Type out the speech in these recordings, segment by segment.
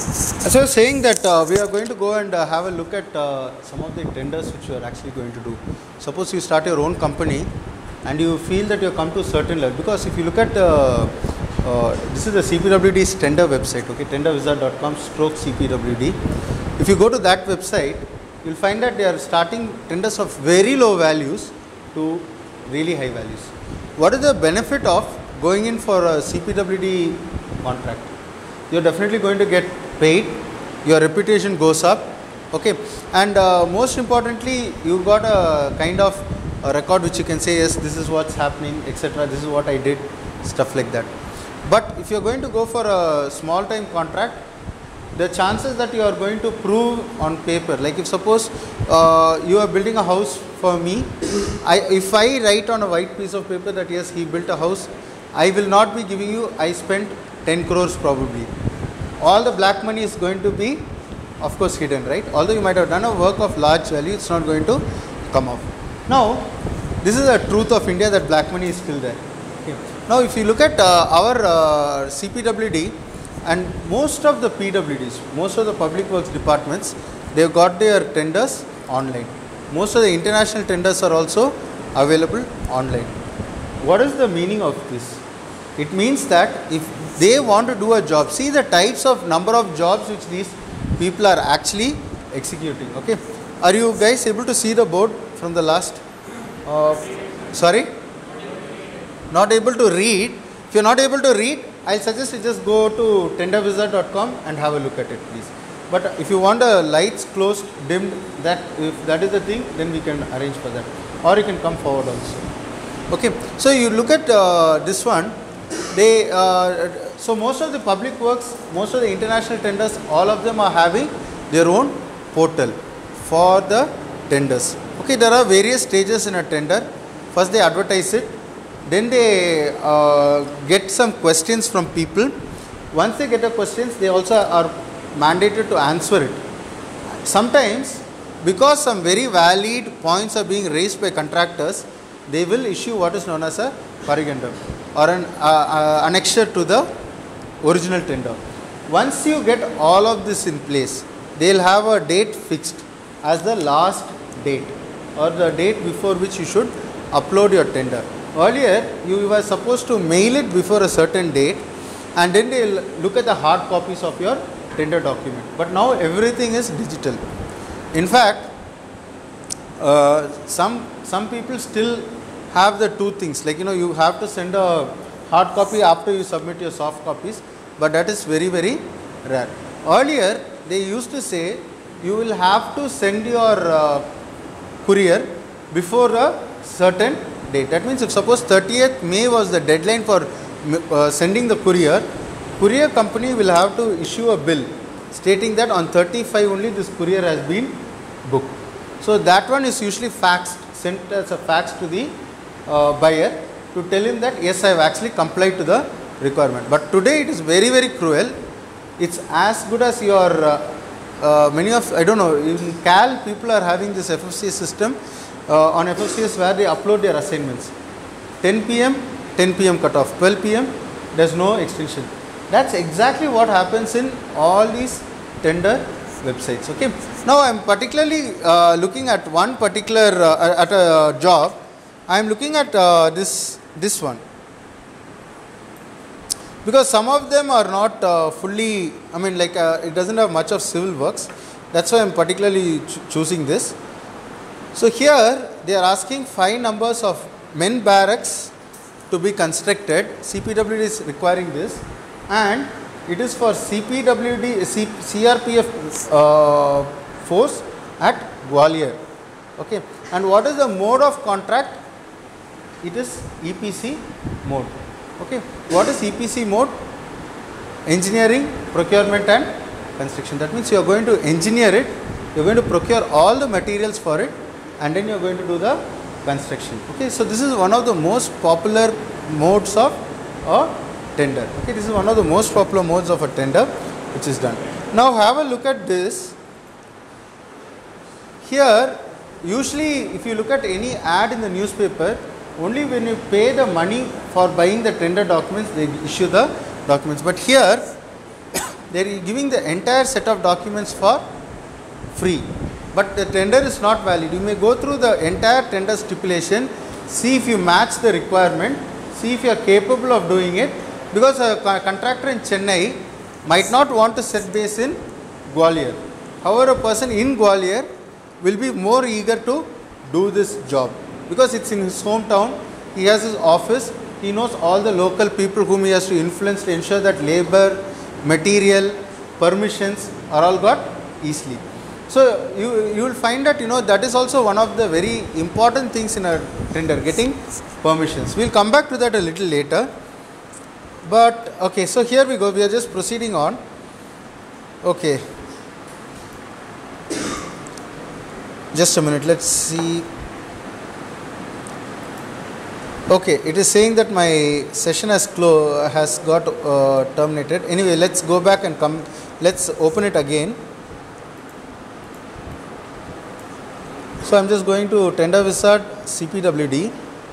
As I was saying that we are going to go and have a look at some of the tenders which you are actually going to do. Suppose you start your own company and you feel that you have come to a certain level, because if you look at this is the CPWD's tender website, okay, tenderwizard.com/CPWD. If you go to that website, you will find that they are starting tenders of very low values to really high values. What is the benefit of going in for a CPWD contract? You are definitely going to get paid, your reputation goes up, okay, and most importantly, you got a kind of a record which you can say, yes, this is what's happening, etc., this is what I did, stuff like that. But if you are going to go for a small time contract, the chances that you are going to prove on paper, like if suppose you are building a house for me, if I write on a white piece of paper that yes, he built a house, I will not be giving you, I spent 10 crores probably. All the black money is going to be, of course, hidden, right? Although you might have done a work of large value, it's not going to come off. Now, this is the truth of India, that black money is still there. Okay. Now, if you look at our CPWD and most of the PWDs, most of the public works departments, they've got their tenders online. Most of the international tenders are also available online. What is the meaning of this? It means that if they want to do a job, see the types of number of jobs which these people are actually executing. Okay, are you guys able to see the board from the last? Sorry, not able to read. If you are not able to read, I suggest you just go to tenderwizard.com and have a look at it, please. But if you want the lights closed, dimmed, that if that is the thing, then we can arrange for that, or you can come forward also. Okay, so you look at this one. They so most of the public works, most of the international tenders, all of them are having their own portal for the tenders. Okay, there are various stages in a tender. First they advertise it, then they get some questions from people. Once they get the questions, they also are mandated to answer it. Sometimes, because some very valid points are being raised by contractors, they will issue what is known as a corrigendum or an annexure to the original tender. Once you get all of this in place, they will have a date fixed as the last date or the date before which you should upload your tender. Earlier, you were supposed to mail it before a certain date and then they will look at the hard copies of your tender document. But now everything is digital. In fact, some people still have the two things, like you have to send a hard copy after you submit your soft copies, but that is very, very rare. Earlier, they used to say you will have to send your courier before a certain date. That means if suppose 30th May was the deadline for sending the courier company will have to issue a bill stating that on 35 only this courier has been booked. So that one is usually faxed, sent as a fax to the buyer to tell him that yes, I have actually complied to the requirement. But today it is very, very cruel. It's as good as your many of, I don't know, in CAL people are having this FFCS system on FFCS where they upload their assignments. 10 p.m. cutoff, 12 p.m. there's no extension. That's exactly what happens in all these tender websites. Okay. Now I am particularly looking at one particular at a job. I am looking at this one, because some of them are not fully, I mean like it doesn't have much of civil works. That's why I am particularly choosing this. So here they are asking 5 numbers of men barracks to be constructed. CPWD is requiring this, and it is for CRPF force at Gwalior. Okay, and what is the mode of contract? It is EPC mode. Okay, what is EPC mode? Engineering, procurement and construction. That means you are going to engineer it, you are going to procure all the materials for it, and then you are going to do the construction. Okay, so this is one of the most popular modes of a tender. Okay, this is one of the most popular modes of a tender which is done. Now have a look at this. Here, usually if you look at any ad in the newspaper, only when you pay the money for buying the tender documents, they issue the documents. But here they are giving the entire set of documents for free, but the tender is not valid. You may go through the entire tender stipulation, see if you match the requirement, see if you are capable of doing it, because a contractor in Chennai might not want to set base in Gwalior. However, a person in Gwalior will be more eager to do this job because it's in his hometown, he has his office, he knows all the local people whom he has to influence to ensure that labor, material, permissions are all got easily. So you will find that that is also one of the very important things in a tender, getting permissions. We will come back to that a little later. But okay, so here we go, we are just proceeding on. Okay, just a minute, let's see. Okay, it is saying that my session has got terminated. Anyway, let's go back and come, let's open it again. So I am just going to Tender Wizard CPWD.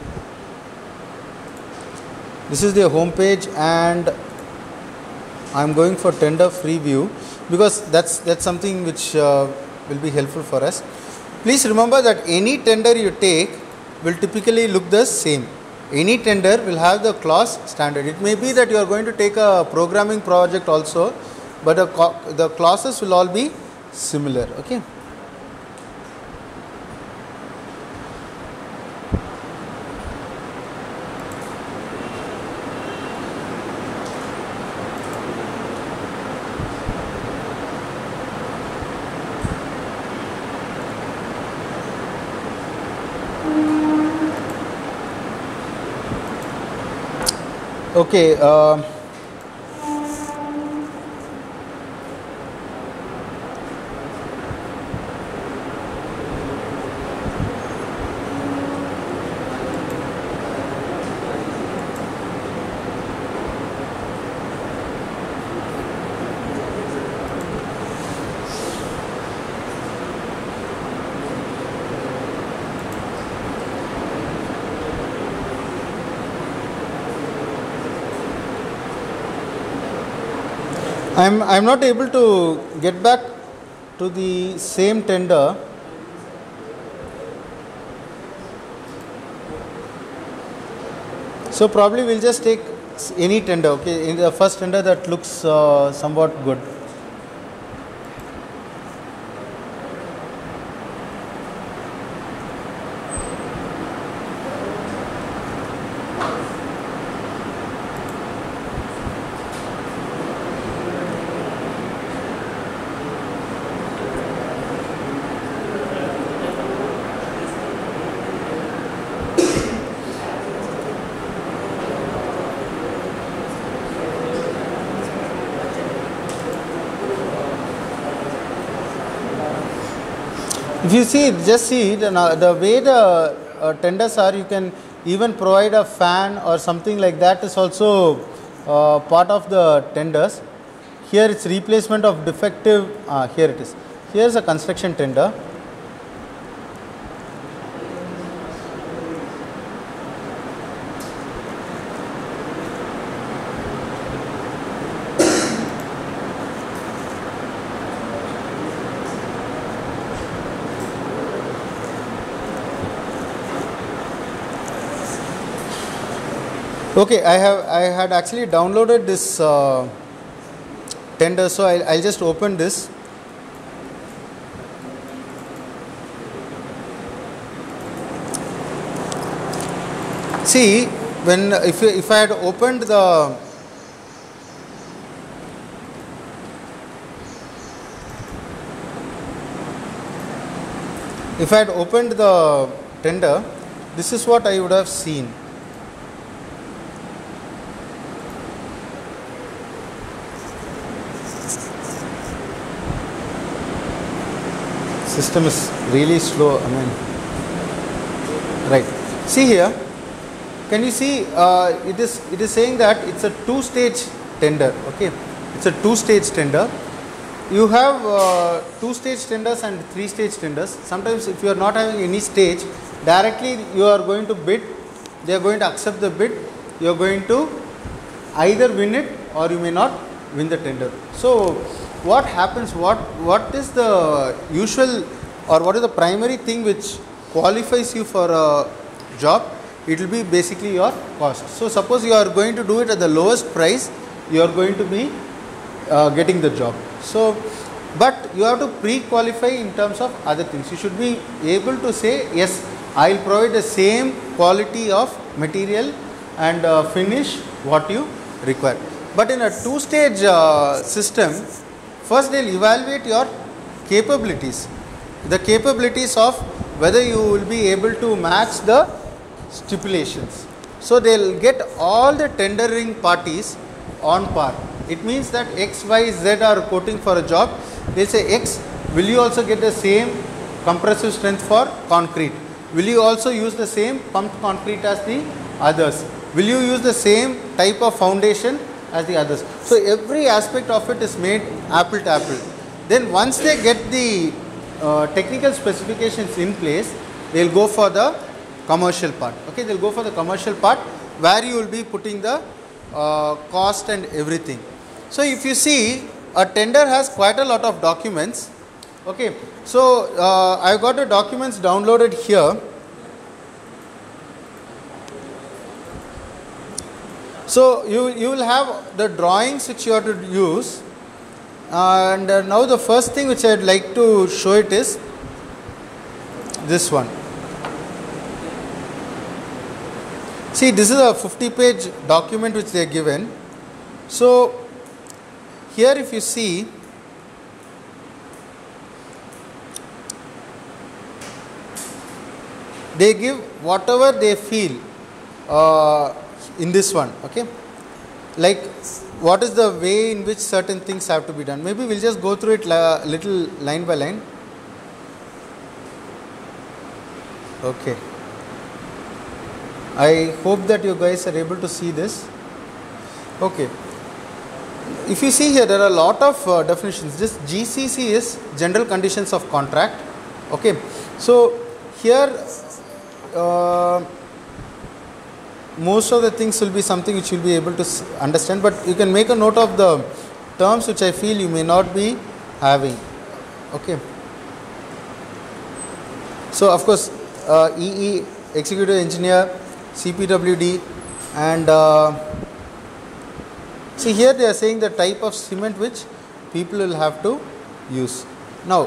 This is the home page, and I am going for tender free view because that's something which will be helpful for us. Please remember that any tender you take will typically look the same. Any tender will have the clause standard. It may be that you are going to take a programming project also, but the clauses will all be similar. Okay. Okay, I'm not able to get back to the same tender. So probably we'll just take any tender. Okay, in the first tender that looks somewhat good. If you see, just see the way the tenders are, you can even provide a fan or something like that is also part of the tenders. Here it's replacement of defective, here it is. Here is a construction tender. Okay, I had actually downloaded this tender, so I'll just open this. See, if I had opened the tender, this is what I would have seen. System is really slow. I mean, right. See here. Can you see? It is saying that it's a two-stage tender. Okay, it's a two-stage tender. You have two-stage tenders and three-stage tenders. Sometimes, if you are not having any stage, directly you are going to bid. They are going to accept the bid. You are going to either win it or you may not win the tender. So what happens, what is the usual or what is the primary thing which qualifies you for a job? It will be basically your cost. So suppose you are going to do it at the lowest price, you are going to be getting the job. So but you have to pre-qualify in terms of other things. You should be able to say, yes, I will provide the same quality of material and finish what you require. But in a two-stage system, first they will evaluate your capabilities, the capabilities of whether you will be able to match the stipulations. So they will get all the tendering parties on par. It means that X, Y, Z are quoting for a job. They say, X, will you also get the same compressive strength for concrete? Will you also use the same pumped concrete as the others? Will you use the same type of foundation as the others? So every aspect of it is made apple to apple. Then once they get the technical specifications in place, they will go for the commercial part. Okay, they will go for the commercial part where you will be putting the cost and everything. So if you see, a tender has quite a lot of documents. Okay, so I have got the documents downloaded here. So you will have the drawings which you have to use, and now the first thing which I would like to show it is this one. See, this is a 50-page document which they are given. So here if you see, they give whatever they feel in this one. Okay, like what is the way in which certain things have to be done. Maybe we'll just go through it little line by line. Okay, I hope that you guys are able to see this. Okay, if you see here, there are a lot of definitions. This GCC is general conditions of contract. Okay, so here most of the things will be something which you will be able to understand, but you can make a note of the terms which I feel you may not be having. Okay, so of course EE, executive engineer, CPWD, and see here they are saying the type of cement which people will have to use. Now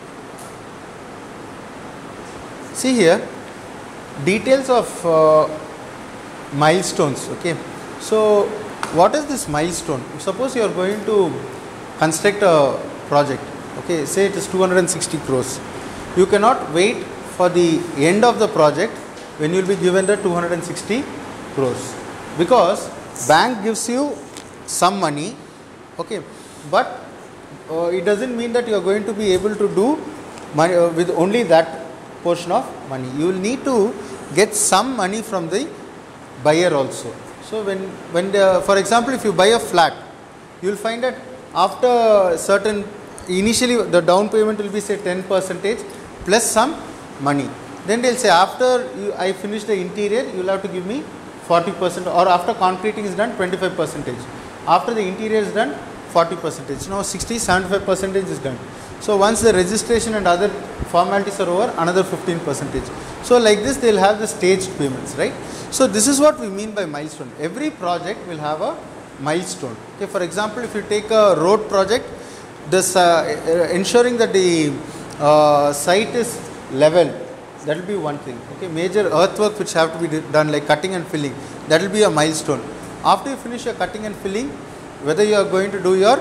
see here, details of milestones. Okay, so what is this milestone? Suppose you are going to construct a project. Okay, say it is 260 crores. You cannot wait for the end of the project when you will be given the 260 crores, because bank gives you some money. Okay, but it doesn't mean that you are going to be able to do money with only that portion of money. You will need to get some money from the buyer also. So when for example, if you buy a flat, you will find that after certain, initially the down payment will be say 10% plus some money. Then they will say, after I finish the interior, you will have to give me 40%, or after concreting is done 25%. After the interior is done 40%. Now 75% is done. So once the registration and other formalities are over, another 15%. So like this they will have the staged payments, right? So this is what we mean by milestone. Every project will have a milestone. Okay, for example, if you take a road project, this ensuring that the site is level, that will be one thing. Okay, major earthwork which have to be done like cutting and filling, that will be a milestone. After you finish your cutting and filling, whether you are going to do your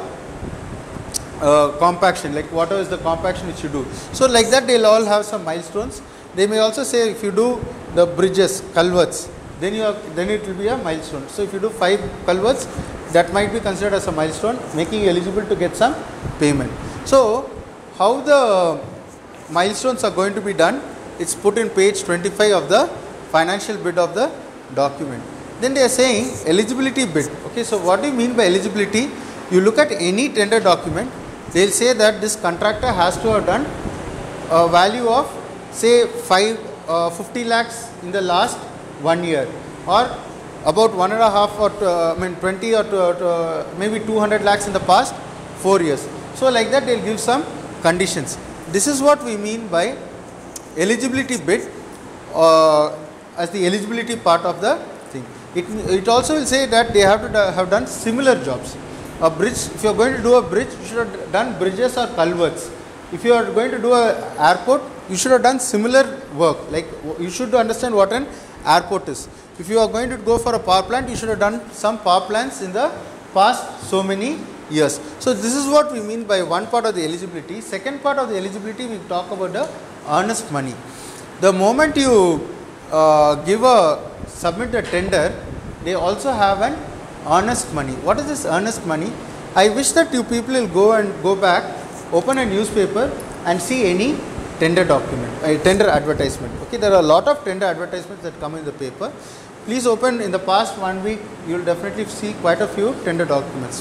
compaction, like whatever is the compaction which you do. So like that they will all have some milestones. They may also say if you do the bridges, culverts, then it will be a milestone. So if you do 5 culverts, that might be considered as a milestone, making you eligible to get some payment. So how the milestones are going to be done, it's put in page 25 of the financial bid of the document. Then they are saying eligibility bid. Okay, so what do you mean by eligibility? You look at any tender document, they will say that this contractor has to have done a value of say 50 lakhs in the last 1 year, or about 1.5 or 20 or maybe 200 lakhs in the past 4 years. So like that they will give some conditions. This is what we mean by eligibility bid as the eligibility part of the thing. It also will say that they have to have done similar jobs. A bridge, if you are going to do a bridge, you should have done bridges or culverts. If you are going to do an airport, you should have done similar work. Like you should understand what an airport is. If you are going to go for a power plant, you should have done some power plants in the past so many years. So this is what we mean by one part of the eligibility. Second part of the eligibility, we talk about the earnest money. The moment you submit a tender, they also have an earnest money. What is this earnest money? I wish that you people will go back, open a newspaper and see any tender document, tender advertisement. Okay, there are a lot of tender advertisements that come in the paper. Please open in the past 1 week, you will definitely see quite a few tender documents.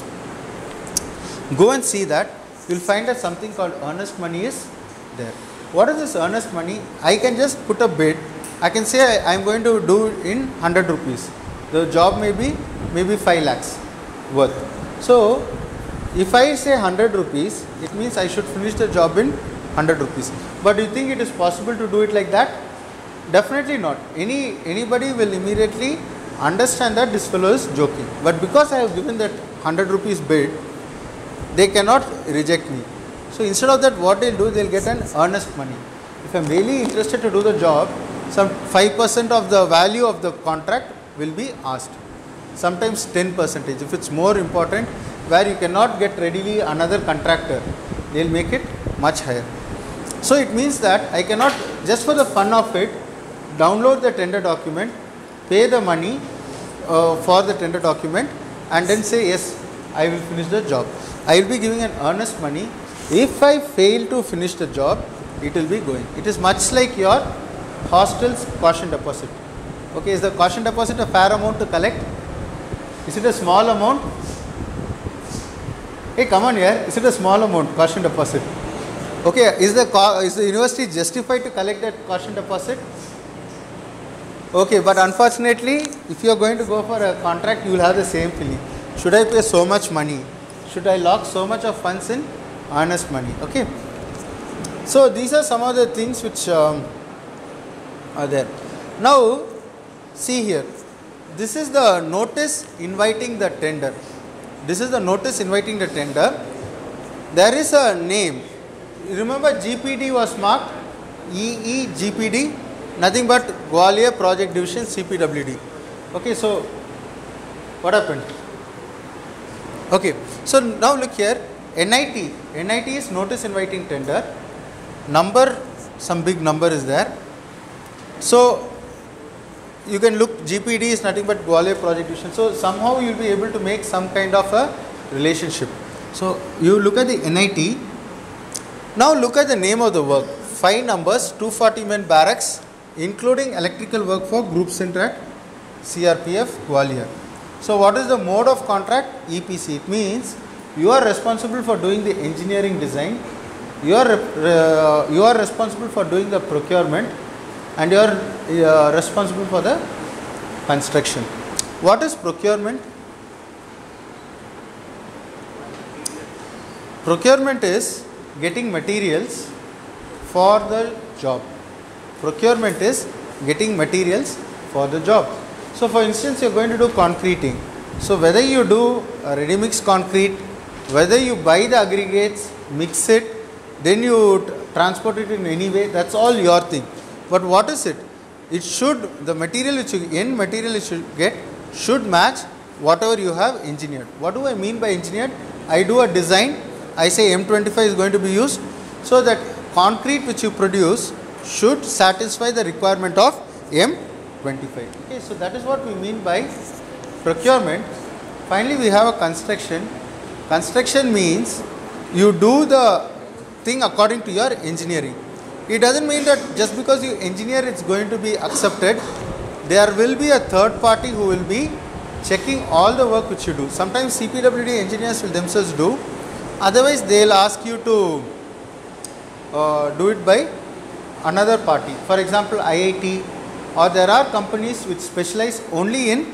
Go and see that. You will find that something called earnest money is there. What is this earnest money? I can just put a bid. I can say I am going to do in 100 rupees. The job may be maybe 5 lakhs worth. So if I say 100 rupees, it means I should finish the job in 100 rupees. But do you think it is possible to do it like that? Definitely not. Anybody will immediately understand that this fellow is joking. But because I have given that 100 rupees bid, they cannot reject me. So instead of that, what they'll do, they'll get an earnest money. If I'm really interested to do the job, some 5% of the value of the contract will be asked. Sometimes 10%. If it's more important, where you cannot get readily another contractor, they'll make it much higher. So it means that I cannot, just for the fun of it, download the tender document, pay the money for the tender document and then say yes, I will finish the job. I will be giving an earnest money. If I fail to finish the job, it will be going. It is much like your hostel's caution deposit. Okay, is the caution deposit a fair amount to collect? Is it a small amount? Hey, come on here. Is it a small amount, caution deposit? Okay, is the university justified to collect that caution deposit? Okay, but unfortunately, if you are going to go for a contract, you will have the same feeling. Should I pay so much money? Should I lock so much of funds in earnest money? Okay. So these are some of the things which are there. Now, see here. This is the notice inviting the tender. This is the notice inviting the tender. There is a name. Remember GPD was marked EEGPD, nothing but Gwalior Project Division CPWD. Okay, so what happened? Okay, so now look here, NIT is notice inviting tender, number, some big number is there. So you can look, GPD is nothing but Gwalior Project Division. So somehow you will be able to make some kind of a relationship. So you look at the NIT. Now look at the name of the work. 5 numbers, 240 men barracks, including electrical work for group center at CRPF Gwalior. So what is the mode of contract? EPC. It means you are responsible for doing the engineering design, you are responsible for doing the procurement, and you are responsible for the construction. What is procurement? Procurement is getting materials for the job. Procurement is getting materials for the job. So for instance, you are going to do concreting. So whether you do ready mix concrete, whether you buy the aggregates, mix it, then you transport it in any way, that's all your thing. But what is it? It should, the material which you, end material you should get, should match whatever you have engineered. What do I mean by engineered? I do a design, I say M25 is going to be used, so that concrete which you produce should satisfy the requirement of M25. Okay, so that is what we mean by procurement. Finally, we have a construction. Construction means you do the thing according to your engineering. It doesn't mean that just because you engineer it's going to be accepted. There will be a third party who will be checking all the work which you do. Sometimes CPWD engineers will themselves do. Otherwise, they will ask you to do it by another party. For example, IIT, or there are companies which specialize only in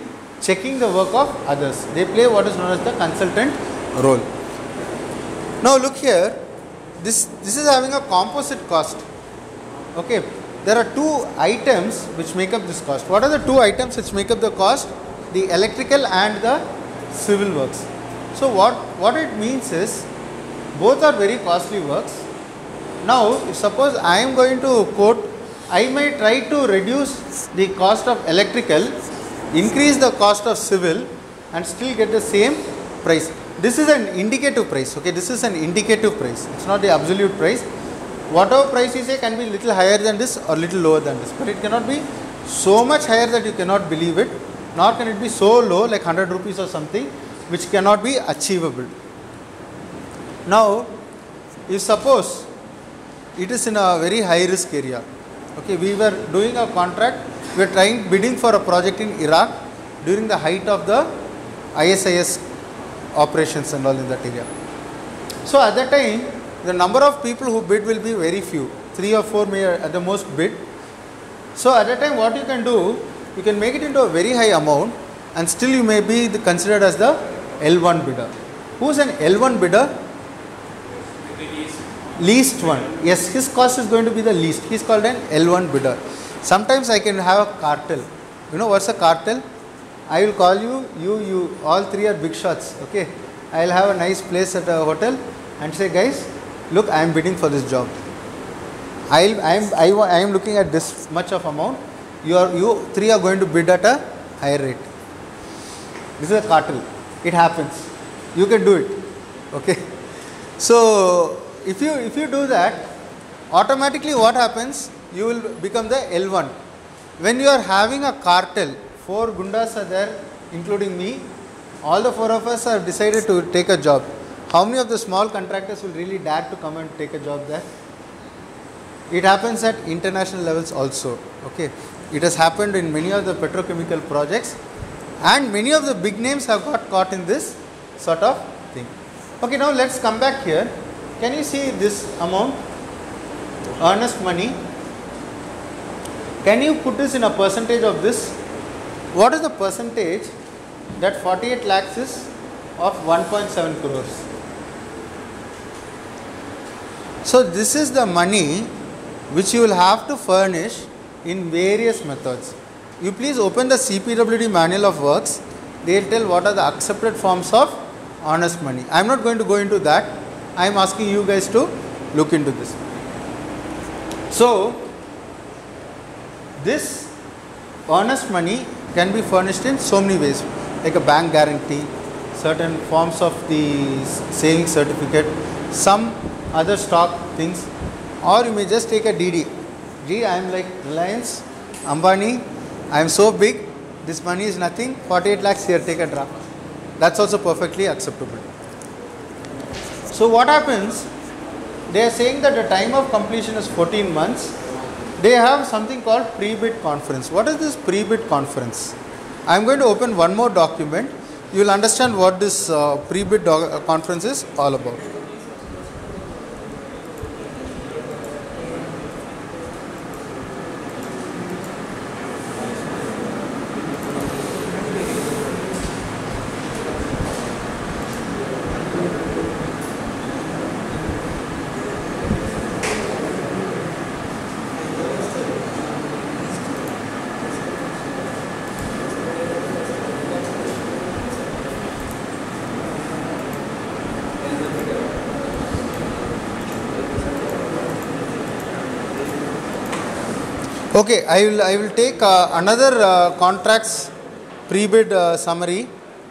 checking the work of others. They play what is known as the consultant role. Now look here, this is having a composite cost. Okay, there are two items which make up this cost. What are the two items which make up the cost? The electrical and the civil works. So what it means is, both are very costly works. Now if suppose I am going to quote, I may try to reduce the cost of electrical, increase the cost of civil, and still get the same price. This is an indicative price. Okay, this is an indicative price. It's not the absolute price. Whatever price you say can be little higher than this or little lower than this, but it cannot be so much higher that you cannot believe it, nor can it be so low like 100 rupees or something which cannot be achievable. Now if suppose it is in a very high risk area, okay, we were doing a contract, we were bidding for a project in Iraq during the height of the ISIS operations and all in that area. So at that time the number of people who bid will be very few, 3 or 4 may at the most bid. So at that time what you can do, you can make it into a very high amount and still you may be considered as the L1 bidder. Who is an L1 bidder? Least one. Yes, his cost is going to be the least. He is called an L1 bidder. Sometimes I can have a cartel. You know what's a cartel? I will call you, you all three are big shots. Okay, I will have a nice place at a hotel and say, guys, look, I am bidding for this job. I am looking at this much of amount. You three are going to bid at a higher rate. This is a cartel. It happens. You can do it. Okay. So if you do that, automatically what happens? You will become the L1. When you are having a cartel, 4 gundas are there, including me. All the 4 of us have decided to take a job. How many of the small contractors will really dare to come and take a job there? It happens at international levels also. Okay, it has happened in many of the petrochemical projects, and many of the big names have got caught in this sort of thing. Okay, now let's come back here. Can you see this amount? Earnest money. Can you put this in a percentage of this? What is the percentage that 48 lakhs is of 1.7 crores? So this is the money which you will have to furnish in various methods. You please open the CPWD manual of works. They will tell what are the accepted forms of earnest money. I am not going to go into that. I am asking you guys to look into this. So this earnest money can be furnished in so many ways, like a bank guarantee, certain forms of the saving certificate, some other stock things, or you may just take a DD. Gee, I am like Reliance, Ambani, I am so big, this money is nothing, 48 lakhs here, take a draft. That's also perfectly acceptable. So what happens, they are saying that the time of completion is 14 months. They have something called pre-bid conference. What is this pre-bid conference? I am going to open one more document. You will understand what this pre-bid conference is all about. Okay, I will take another contracts pre-bid summary.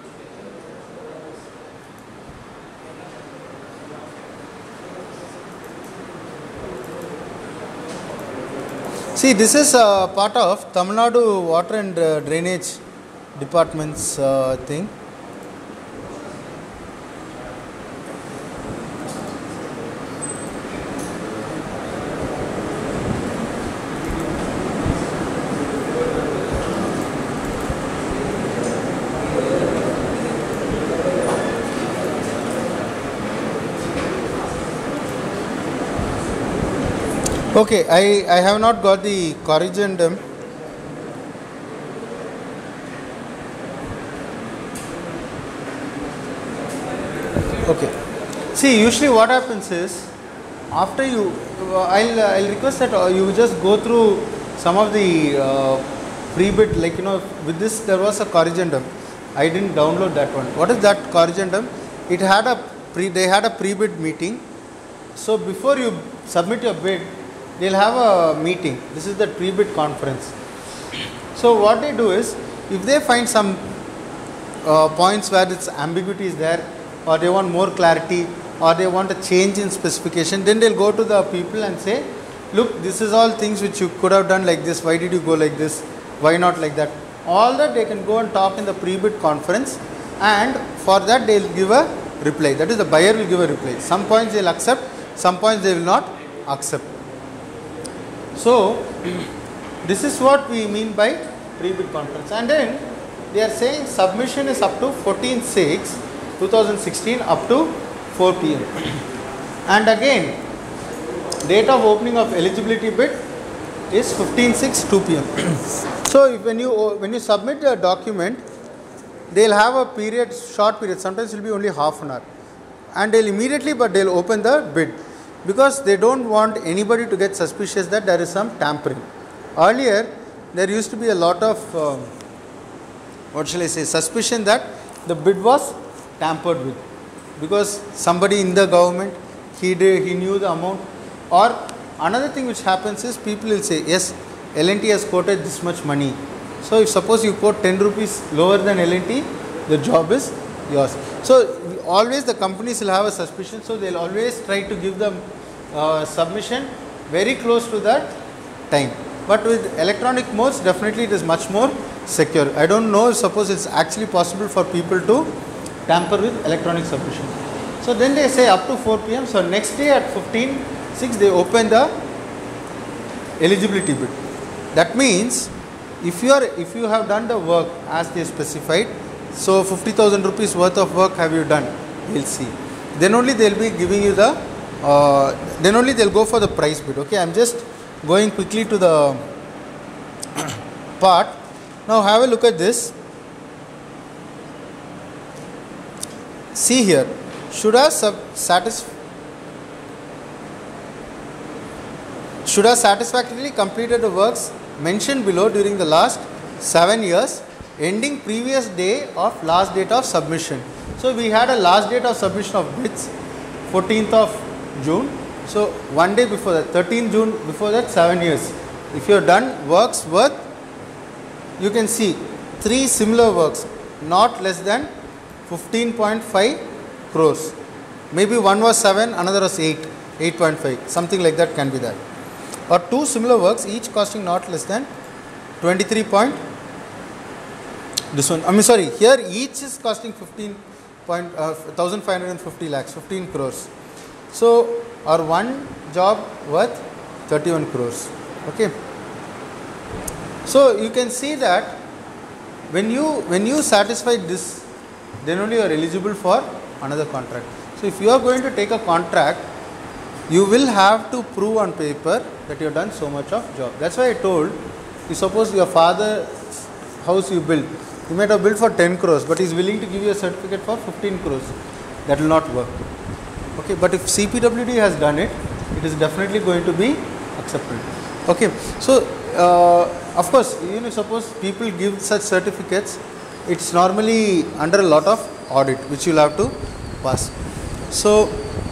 See, this is part of Tamil Nadu Water and Drainage Department's thing. Okay, I have not got the corrigendum. Okay. See, usually what happens is, after you, I'll request that you just go through some of the pre-bid, like with this there was a corrigendum. I didn't download that one. What is that corrigendum? It had they had a pre-bid meeting. So before you submit your bid, they'll have a meeting. This is the pre-bid conference. So what they do is, if they find some points where its ambiguity is there, or they want more clarity, or they want a change in specification, then they'll go to the people and say, look, this is all things which you could have done like this, why did you go like this, why not like that. All that they can go and talk in the pre-bid conference, and for that they'll give a reply. That is, the buyer will give a reply. Some points they'll accept, some points they will not accept. So this is what we mean by pre-bid conference. And then they are saying submission is up to 14/6/2016 up to 4 p.m. And again, date of opening of eligibility bid is 15/6 2 p.m. So if when you submit the document, they'll have a period, short period, sometimes it will be only half an hour, and they'll open the bid, because they don't want anybody to get suspicious that there is some tampering. Earlier there used to be a lot of suspicion that the bid was tampered with, because somebody in the government, he knew the amount. Or another thing which happens is, people will say, yes, L&T has quoted this much money. So if suppose you quote 10 rupees lower than L&T, the job is yours. So always the companies will have a suspicion, so they'll always try to give the submission very close to that time. But with electronic modes, definitely it is much more secure. I don't know if suppose it's actually possible for people to tamper with electronic submission. So then they say up to 4 p.m. So next day at 15/6 they open the eligibility bid. That means if you have done the work as they specified, so 50,000 rupees worth of work have you done, we'll see. Then only they'll be giving you the then only they'll go for the price bid. Okay, I'm just going quickly to the part. Now have a look at this. See here, should have satisfactorily completed the works mentioned below during the last 7 years, ending previous day of last date of submission. So we had a last date of submission of bids 14th of June. So one day before that, 13th June, before that 7 years. If you have done works worth, you can see 3 similar works, not less than 15.5 crores. Maybe one was 7, another was 8.5, something like that can be that. Or 2 similar works, each costing not less than 23 point. This one, here each is costing 1,550 lakhs, 15 crores. So our one job worth 31 crores. Okay. So you can see that when you satisfy this, then only you are eligible for another contract. So if you are going to take a contract, you will have to prove on paper that you have done so much of job. That's why I told you, suppose your father's house you built, you might have built for 10 crores, but he is willing to give you a certificate for 15 crores. That will not work. Okay, but if CPWD has done it, it is definitely going to be accepted. Okay, so of course, suppose people give such certificates, it's normally under a lot of audit which you will have to pass. So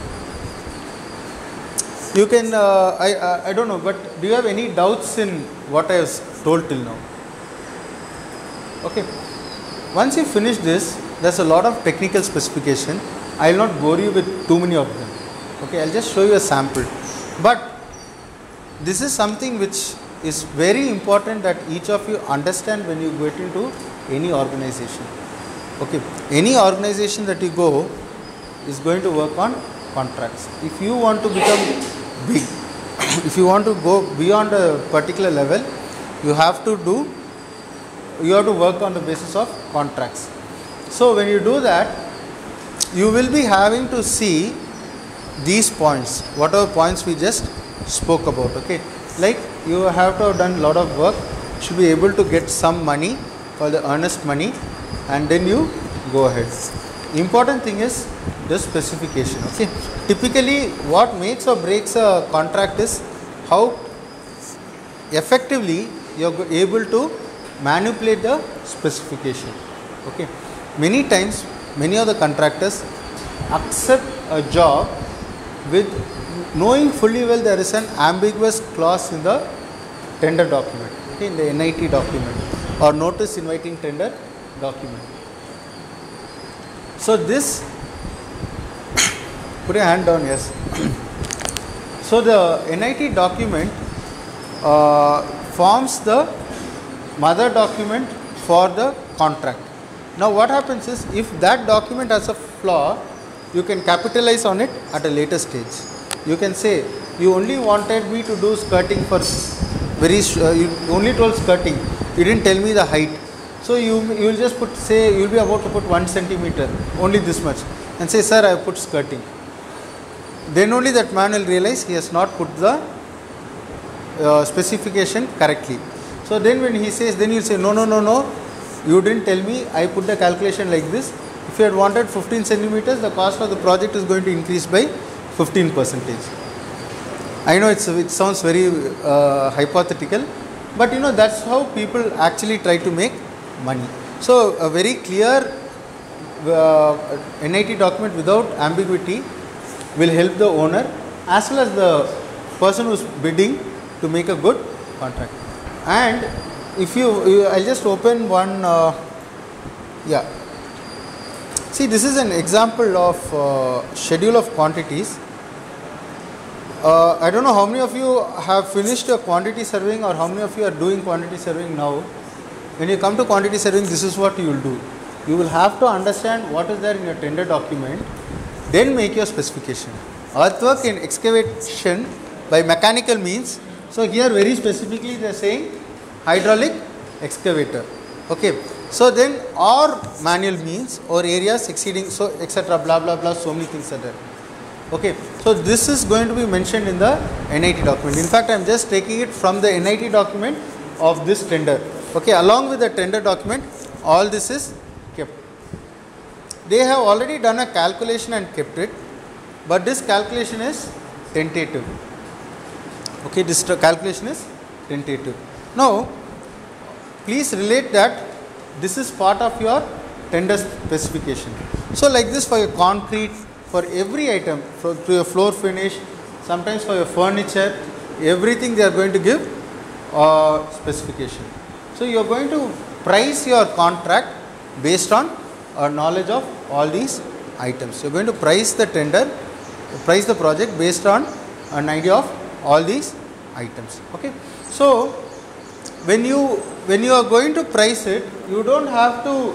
you can, I don't know, but do you have any doubts in what I have told till now? Okay, once you finish this, there's a lot of technical specification. I will not bore you with too many of them. Okay, I'll just show you a sample. But this is something which is very important that each of you understand when you get into any organization. Okay, any organization that you go is going to work on contracts. If you want to become big, if you want to go beyond a particular level, you have to work on the basis of contracts. So when you do that, you will be having to see these points, whatever points we just spoke about. Okay, like you have to have done a lot of work, should be able to get some money, called the earnest money, and then you go ahead. important thing is the specification. Okay, typically what makes or breaks a contract is how effectively you are able to manipulate the specification. Okay, many times many of the contractors accept a job with knowing fully well there is an ambiguous clause in the tender document, okay, in the NIT document or notice inviting tender document. So this, put your hand down, yes. So the NIT document forms the mother document for the contract. Now what happens is, if that document has a flaw, you can capitalize on it at a later stage. You can say, you only wanted me to do skirting for you only told skirting, you didn't tell me the height. So you will just put, say you will be about to put 1 centimeter, only this much, and say, sir, I have put skirting. Then only that man will realize he has not put the specification correctly. So then when he says, then you will say, no, you didn't tell me, I put the calculation like this. If you had wanted 15 centimeters, the cost of the project is going to increase by 15%. I know it sounds very hypothetical, but you know, that's how people actually try to make money. So a very clear NIT document without ambiguity will help the owner as well as the person who is bidding to make a good contract. And if I'll just open one, see, this is an example of schedule of quantities. I don't know how many of you have finished a quantity surveying or how many of you are doing quantity surveying now. When you come to quantity surveying, this is what you will do. You will have to understand what is there in your tender document, then make your specification. Earthwork in excavation by mechanical means. So here very specifically they are saying hydraulic excavator. Okay. So then, or manual means, or areas exceeding, so etc. blah blah blah, so many things are there. Okay. So this is going to be mentioned in the NIT document. In fact, I am just taking it from the NIT document of this tender. Okay. Along with the tender document, all this is kept. They have already done a calculation and kept it, but this calculation is tentative. Okay. This calculation is tentative. Now, please relate that this is part of your tender specification. So like this, for your concrete, for every item, to your floor finish, sometimes for your furniture, everything they are going to give specification. So you are going to price your contract based on knowledge of all these items. You are going to price the tender, price the project based on an idea of all these items. Okay. So when you are going to price it, you don't have to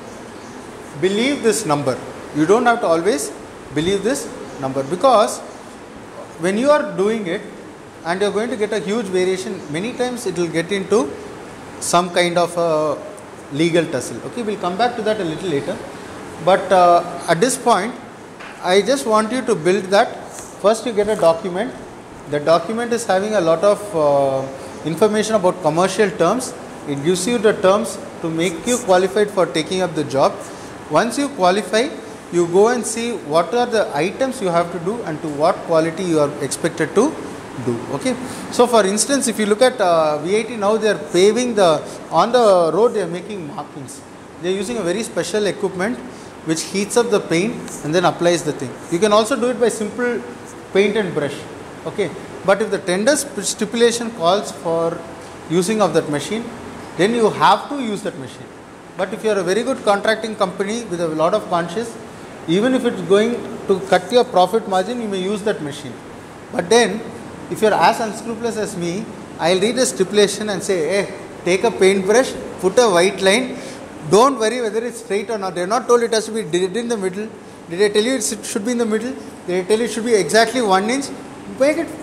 believe this number. You don't have to always believe this number, because when you are doing it and you are going to get a huge variation, many times it will get into some kind of a legal tussle. Okay, we will come back to that a little later. But at this point, I just want you to build that. First you get a document. The document is having a lot of information about commercial terms. It gives you the terms to make you qualified for taking up the job. Once you qualify, you go and see what are the items you have to do and to what quality you are expected to do. Okay. So for instance, if you look at VIT now, they are paving on the road, they are making markings. They are using a very special equipment which heats up the paint and then applies the thing. You can also do it by simple paint and brush. Okay. But if the tender stipulation calls for using of that machine, then you have to use that machine. But if you are a very good contracting company with a lot of conscience, even if it is going to cut your profit margin, you may use that machine. But then, if you are as unscrupulous as me, I will read the stipulation and say, hey, take a paintbrush, put a white line, don't worry whether it is straight or not. They are not told it has to be dead in the middle. Did I tell you it should be in the middle? Did I tell you it should be exactly 1 inch? Make it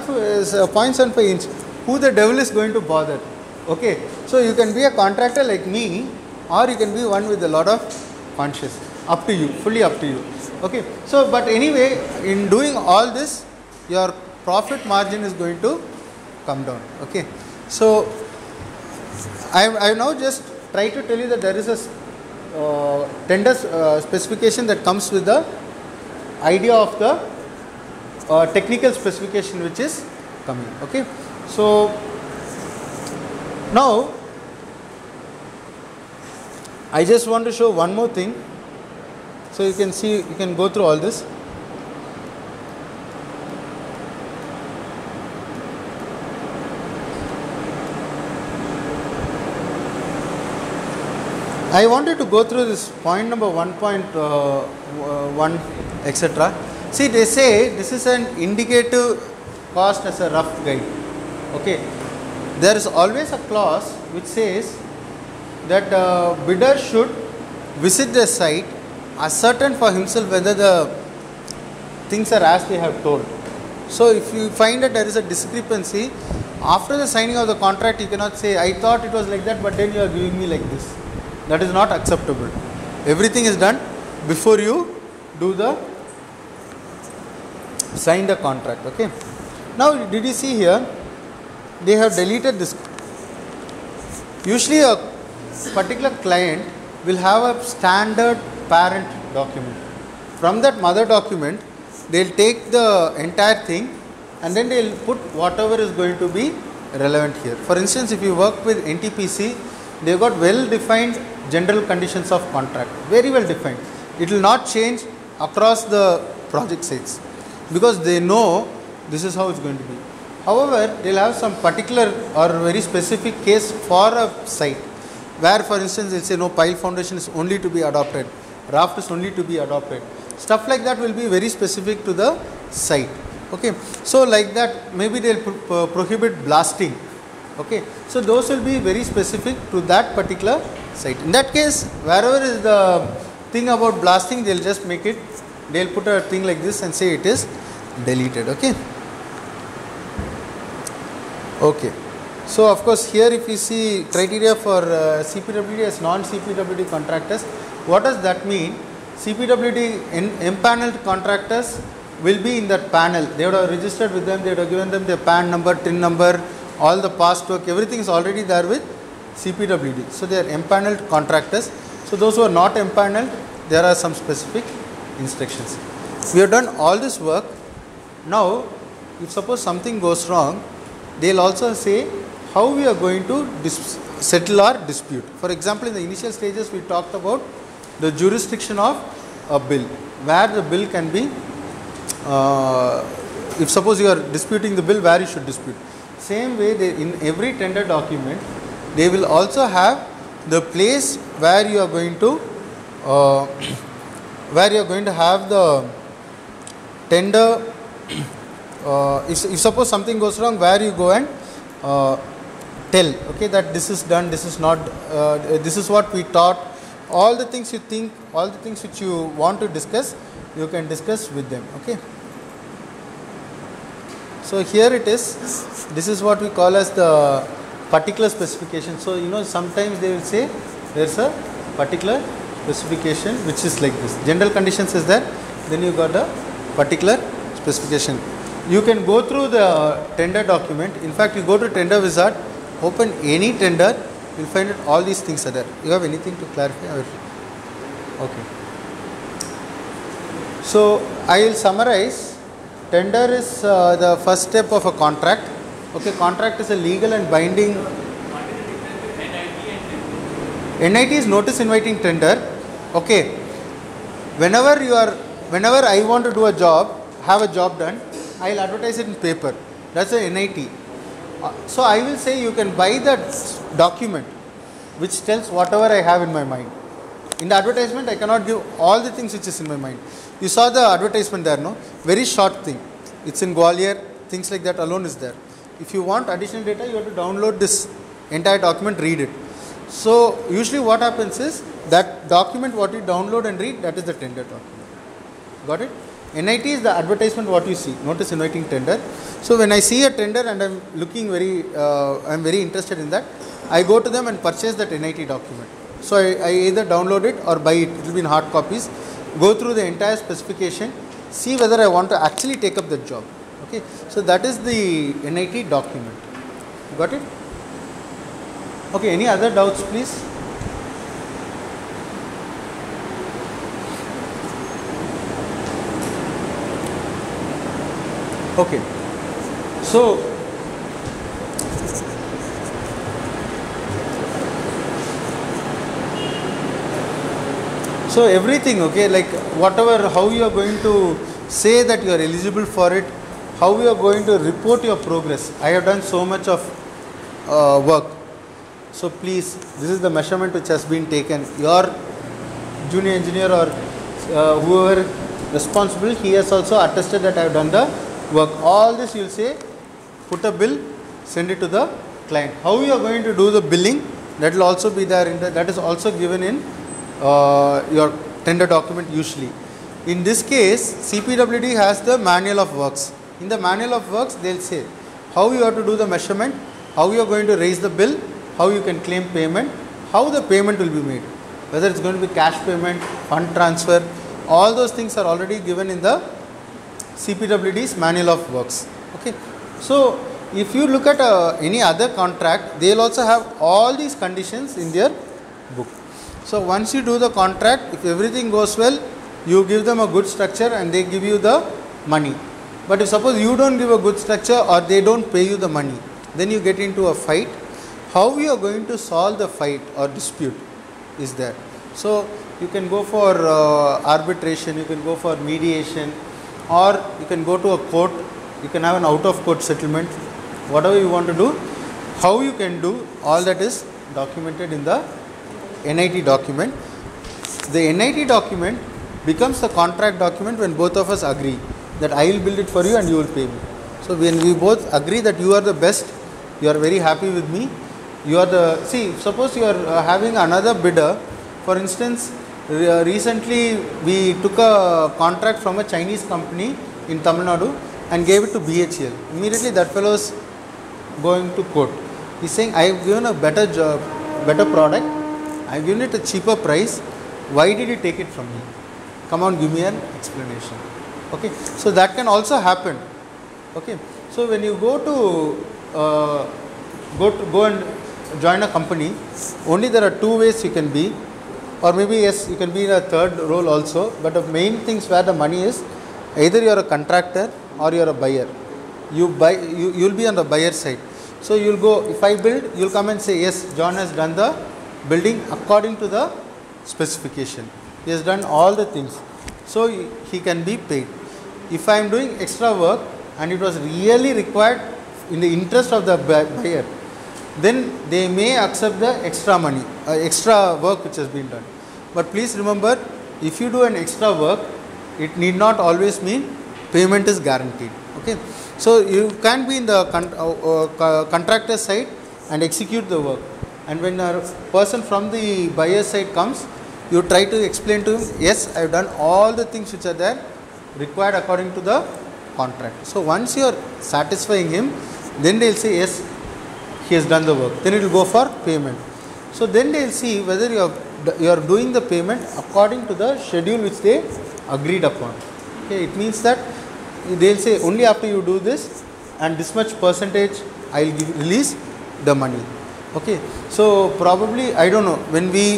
0.75 inch. Who the devil is going to bother? Okay. So you can be a contractor like me, or you can be one with a lot of conscience. Up to you, fully up to you. Okay. So, but anyway, in doing all this, your profit margin is going to come down. Okay. So, I now just try to tell you that there is a tender specification that comes with the idea of the technical specification which is coming. Okay. So now I just want to show one more thing. So you can see, you can go through all this. I wanted to go through this point number 1.1 etc. See, they say this is an indicative cost as a rough guide. Okay, there is always a clause which says that bidder should visit the site, ascertain for himself whether the things are as they have told. So if you find that there is a discrepancy after the signing of the contract, you cannot say I thought it was like that, but then you are giving me like this. That is not acceptable. Everything is done before you do the sign the contract. Okay. Now, did you see here? They have deleted this. Usually, a particular client will have a standard parent document. From that mother document, they will take the entire thing and then they will put whatever is going to be relevant here. For instance, if you work with NTPC, they have got well defined general conditions of contract, very well defined. It will not change across the project sites because they know this is how it's going to be. However, they will have some particular or very specific case for a site where, for instance, they will say no, pile foundation is only to be adopted, raft is only to be adopted. Stuff like that will be very specific to the site. Okay. So like that, maybe they will prohibit blasting. Okay. So those will be very specific to that particular site. In that case, wherever is the thing about blasting, they will just make it, they will put a thing like this and say it is deleted. Okay. Okay. So of course, here if you see criteria for CPWD as non-CPWD contractors, what does that mean? CPWD empaneled contractors will be in that panel. They would have registered with them, they would have given them their PAN number, TIN number, all the past work, everything is already there with CPWD. So they are empaneled contractors. So those who are not empaneled, there are some specific instructions. We have done all this work. Now, if suppose something goes wrong, they will also say how we are going to settle our dispute. For example, in the initial stages, we talked about the jurisdiction of a bill, where the bill can be, if suppose you are disputing the bill, where you should dispute. Same way, in every tender document, they will also have the place where you are going to have the tender. If suppose something goes wrong, where you go and tell, okay, that this is done, this is not, this is what we taught. All the things you think, all the things which you want to discuss, you can discuss with them. Okay. So here it is. This is what we call as the particular specification. So you know, sometimes they will say there is a particular specification which is like this. General conditions is there. Then you got a particular specification. You can go through the tender document. In fact, you go to Tender Wizard, open any tender, you will find that all these things are there. You have anything to clarify? Okay. So I will summarize. Tender is the first step of a contract. Okay, contract is a legal and binding. NIT is notice inviting tender. Okay. Whenever I want to do a job, have a job done, I will advertise it in paper. That's a NIT. So I will say you can buy that document which tells whatever I have in my mind. In the advertisement, I cannot give all the things which is in my mind. You saw the advertisement there, no? Very short thing. It's in Gwalior, things like that alone is there. If you want additional data, you have to download this entire document, read it. So usually what happens is that document what you download and read, that is the tender document. Got it? NIT is the advertisement what you see, notice inviting tender. So when I see a tender and I'm looking I'm very interested in that, I go to them and purchase that NIT document. So I either download it or buy it. It will be in hard copies. Go through the entire specification, see whether I want to actually take up the job. Okay. So that is the NIT document. Got it? Okay. Any other doubts, please? Okay. So everything, okay, like whatever, how you are going to say that you are eligible for it, how you are going to report your progress. I have done so much of work. So please, this is the measurement which has been taken. Your junior engineer or whoever responsible, he has also attested that I have done the work. All this you will say, put a bill, send it to the client. How you are going to do the billing, that will also be there in the, that is also given in your tender document usually. In this case, CPWD has the manual of works. In the manual of works, they will say how you have to do the measurement, how you are going to raise the bill, how you can claim payment, how the payment will be made, whether it's going to be cash payment, fund transfer, all those things are already given in the CPWD's manual of works. Okay. So if you look at any other contract, they will also have all these conditions in their book. So once you do the contract, if everything goes well, you give them a good structure and they give you the money. But if suppose you don't give a good structure or they don't pay you the money, then you get into a fight. How you are going to solve the fight or dispute is there. So you can go for arbitration, you can go for mediation, or you can go to a court, you can have an out of court settlement, whatever you want to do. How you can do, all that is documented in the NIT document. The NIT document becomes the contract document when both of us agree that I will build it for you and you will pay me. So when we both agree that you are the best, you are very happy with me, you are the, see, suppose you are having another bidder. For instance, recently we took a contract from a Chinese company in Tamil Nadu and gave it to BHEL. Immediately that fellow is going to court. He is saying, I have given a better job, better product, I have given it a cheaper price, why did you take it from me? Come on, give me an explanation. Okay. So that can also happen. Okay. So when you go and join a company, only there are two ways you can be, or maybe yes, you can be in a third role also, but the main things where the money is, either you are a contractor or you are a buyer. You will be on the buyer side. So you will go, if I build, you will come and say, yes, John has done the building according to the specification. He has done all the things. So he can be paid. If I am doing extra work and it was really required in the interest of the buyer, then they may accept the extra money, extra work which has been done. But please remember, if you do an extra work, it need not always mean payment is guaranteed. Okay. So you can be in the contractor side and execute the work. And when a person from the buyer side comes, you try to explain to him, yes, I have done all the things which are there required according to the contract. So once you are satisfying him, then they will say, yes, he has done the work. Then it will go for payment. So then they will see whether you are doing the payment according to the schedule which they agreed upon. Okay, it means that they will say only after you do this and this much percentage I will release the money. Okay. So probably, I don't know, when we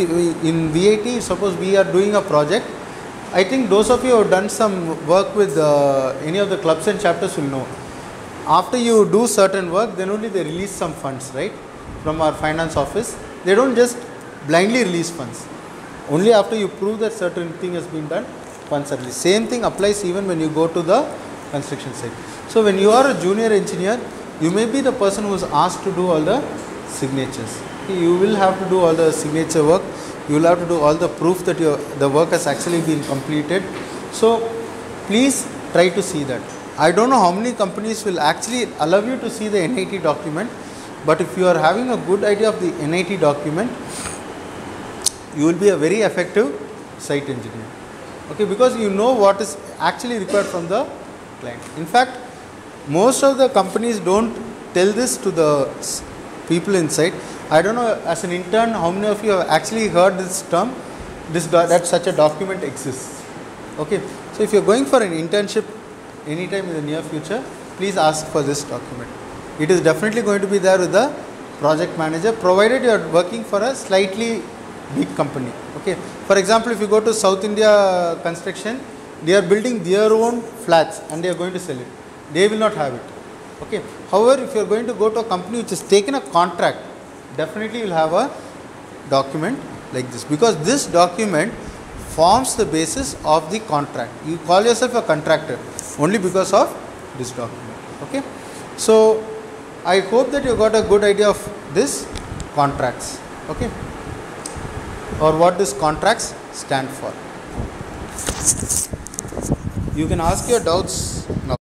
in VIT, suppose we are doing a project, I think those of you who have done some work with any of the clubs and chapters will know. After you do certain work, then only they release some funds, right, from our finance office. They don't just blindly release funds. Only after you prove that certain thing has been done, funds are released. Same thing applies even when you go to the construction site. So when you are a junior engineer, you may be the person who is asked to do all the signatures. You will have to do all the signature work. You will have to do all the proof that the work has actually been completed. So please try to see that. I don't know how many companies will actually allow you to see the NIT document, but if you are having a good idea of the NIT document, you will be a very effective site engineer. Okay, because you know what is actually required from the client. In fact, most of the companies don't tell this to the people inside. I don't know, as an intern, how many of you have actually heard this term, that such a document exists. Okay, so if you are going for an internship anytime in the near future, please ask for this document. It is definitely going to be there with the project manager, provided you are working for a slightly big company. Okay, for example, if you go to South India Construction, they are building their own flats and they are going to sell it. They will not have it. Okay. However, if you are going to go to a company which has taken a contract, definitely you will have a document like this, because this document forms the basis of the contract. You call yourself a contractor only because of this document. Okay. So I hope that you got a good idea of this contracts. Okay, or what does contracts stand for. You can ask your doubts now.